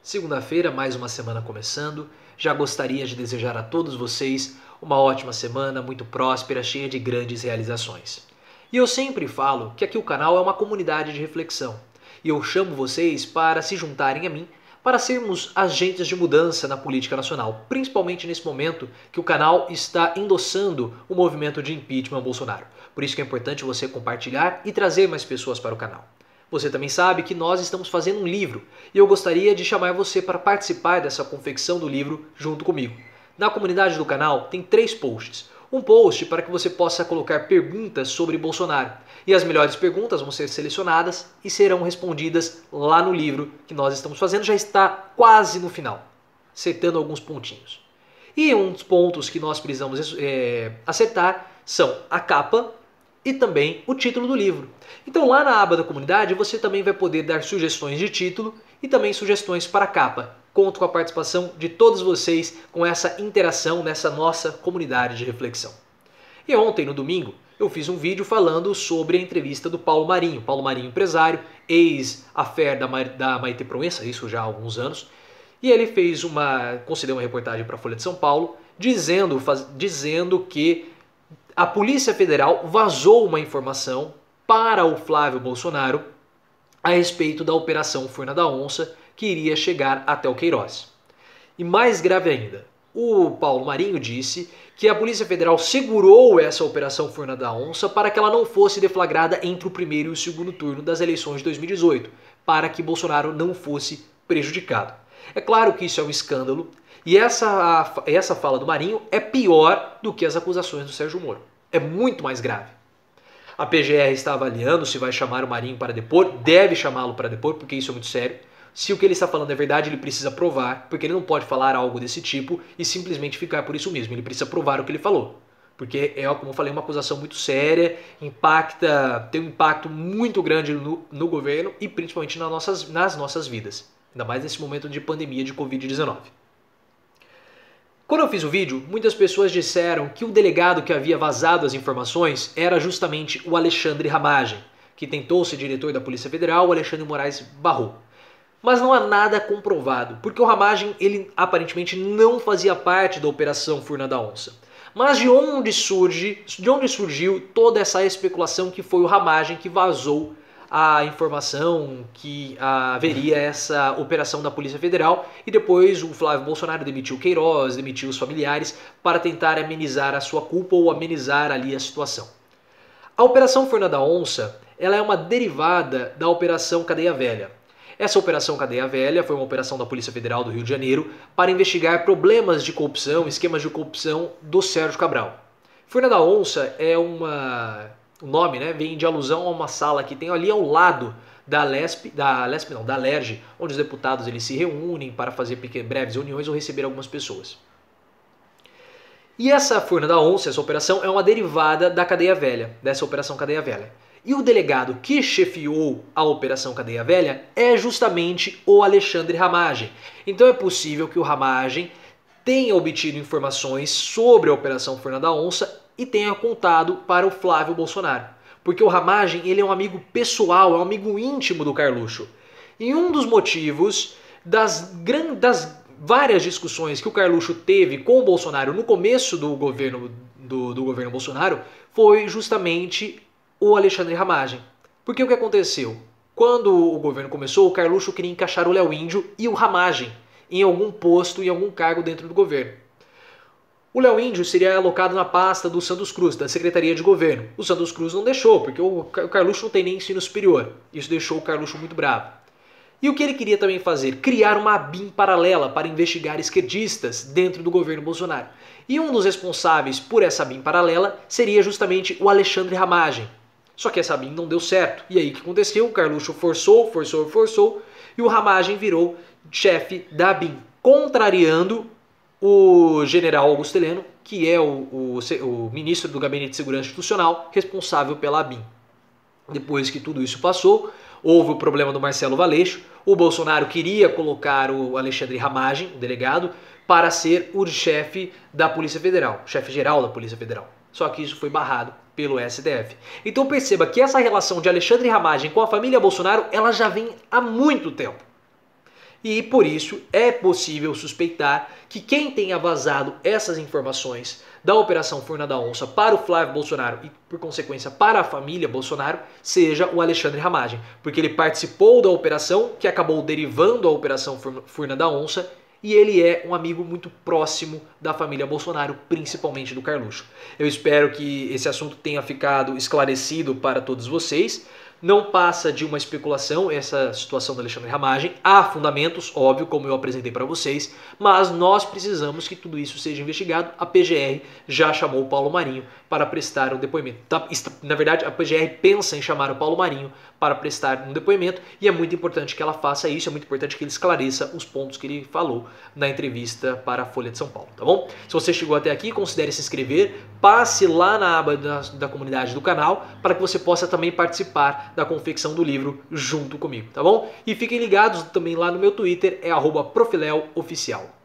Segunda-feira, mais uma semana começando. Já gostaria de desejar a todos vocês uma ótima semana, muito próspera, cheia de grandes realizações. E eu sempre falo que aqui o canal é uma comunidade de reflexão. E eu chamo vocês para se juntarem a mim para sermos agentes de mudança na política nacional, principalmente nesse momento que o canal está endossando o movimento de impeachment ao Bolsonaro. Por isso que é importante você compartilhar e trazer mais pessoas para o canal. Você também sabe que nós estamos fazendo um livro e eu gostaria de chamar você para participar dessa confecção do livro junto comigo. Na comunidade do canal tem 3 posts. Um post para que você possa colocar perguntas sobre Bolsonaro. E as melhores perguntas vão ser selecionadas e serão respondidas lá no livro que nós estamos fazendo. Já está quase no final, acertando alguns pontinhos. E um dos pontos que nós precisamos acertar são a capa e também o título do livro. Então lá na aba da comunidade você também vai poder dar sugestões de título e também sugestões para a capa. Conto com a participação de todos vocês com essa interação nessa nossa comunidade de reflexão. E ontem, no domingo, eu fiz um vídeo falando sobre a entrevista do Paulo Marinho. Paulo Marinho, empresário, ex-affair da Maite Proença, isso já há alguns anos. E ele concedeu uma reportagem para a Folha de São Paulo dizendo que a Polícia Federal vazou uma informação para o Flávio Bolsonaro a respeito da Operação Furna da Onça, que iria chegar até o Queiroz. E mais grave ainda, o Paulo Marinho disse que a Polícia Federal segurou essa Operação Furna da Onça para que ela não fosse deflagrada entre o primeiro e o segundo turno das eleições de 2018, para que Bolsonaro não fosse prejudicado. É claro que isso é um escândalo, e essa fala do Marinho é pior do que as acusações do Sérgio Moro. É muito mais grave. A PGR está avaliando se vai chamar o Marinho para depor, deve chamá-lo para depor, porque isso é muito sério. Se o que ele está falando é verdade, ele precisa provar, porque ele não pode falar algo desse tipo e simplesmente ficar por isso mesmo. Ele precisa provar o que ele falou. Porque é, como eu falei, uma acusação muito séria, tem um impacto muito grande no governo e principalmente nas nossas vidas. Ainda mais nesse momento de pandemia de Covid-19. Quando eu fiz o vídeo, muitas pessoas disseram que o delegado que havia vazado as informações era justamente o Alexandre Ramagem, que tentou ser diretor da Polícia Federal, o Alexandre Moraes barrou. Mas não há nada comprovado, porque o Ramagem, ele aparentemente não fazia parte da Operação Furna da Onça. Mas de onde surgiu toda essa especulação que foi o Ramagem que vazou a informação que haveria essa operação da Polícia Federal e depois o Flávio Bolsonaro demitiu o Queiroz, demitiu os familiares para tentar amenizar a sua culpa ou amenizar ali a situação. A Operação Furna da Onça, ela é uma derivada da Operação Cadeia Velha. Essa Operação Cadeia Velha foi uma operação da Polícia Federal do Rio de Janeiro para investigar problemas de corrupção, esquemas de corrupção do Sérgio Cabral. Furna da Onça é o nome, né, vem de alusão a uma sala que tem ali ao lado da LERJ, onde os deputados eles se reúnem para fazer breves reuniões ou receber algumas pessoas. E essa Furna da Onça, essa operação, é uma derivada da Cadeia Velha, dessa Operação Cadeia Velha. E o delegado que chefiou a Operação Cadeia Velha é justamente o Alexandre Ramagem. Então é possível que o Ramagem tenha obtido informações sobre a Operação Furna da Onça e tenha contado para o Flávio Bolsonaro. Porque o Ramagem, ele é um amigo pessoal, é um amigo íntimo do Carluxo. E um dos motivos das várias discussões que o Carluxo teve com o Bolsonaro no começo do governo Bolsonaro foi justamente o Alexandre Ramagem. Porque o que aconteceu? Quando o governo começou, o Carluxo queria encaixar o Léo Índio e o Ramagem em algum posto, em algum cargo dentro do governo. O Léo Índio seria alocado na pasta do Santos Cruz, da Secretaria de Governo. O Santos Cruz não deixou, porque o Carluxo não tem nem ensino superior. Isso deixou o Carluxo muito bravo. E o que ele queria também fazer? Criar uma BIM paralela para investigar esquerdistas dentro do governo Bolsonaro. E um dos responsáveis por essa BIM paralela seria justamente o Alexandre Ramagem. Só que essa BIM não deu certo. E aí o que aconteceu? O Carluxo forçou, e o Ramagem virou chefe da BIM, contrariando o general Augusto Heleno, que é o ministro do Gabinete de Segurança Institucional, responsável pela BIM. Depois que tudo isso passou, houve o problema do Marcelo Valeixo, o Bolsonaro queria colocar o Alexandre Ramagem, o delegado, para ser o chefe da Polícia Federal, chefe-geral da Polícia Federal. Só que isso foi barrado pelo STF. Então perceba que essa relação de Alexandre Ramagem com a família Bolsonaro, ela já vem há muito tempo. E por isso é possível suspeitar que quem tenha vazado essas informações da Operação Furna da Onça para o Flávio Bolsonaro e, por consequência, para a família Bolsonaro, seja o Alexandre Ramagem, porque ele participou da operação que acabou derivando a Operação Furna da Onça e ele é um amigo muito próximo da família Bolsonaro, principalmente do Carluxo. Eu espero que esse assunto tenha ficado esclarecido para todos vocês. Não passa de uma especulação essa situação do Alexandre Ramagem. Há fundamentos, óbvio, como eu apresentei para vocês, mas nós precisamos que tudo isso seja investigado. A PGR já chamou o Paulo Marinho para prestar um depoimento. Na verdade, a PGR pensa em chamar o Paulo Marinho para prestar um depoimento e é muito importante que ela faça isso, é muito importante que ele esclareça os pontos que ele falou na entrevista para a Folha de São Paulo, tá bom? Se você chegou até aqui, considere se inscrever, passe lá na aba da comunidade do canal para que você possa também participar da confecção do livro junto comigo, tá bom? E fiquem ligados também lá no meu Twitter, é @profileoficial.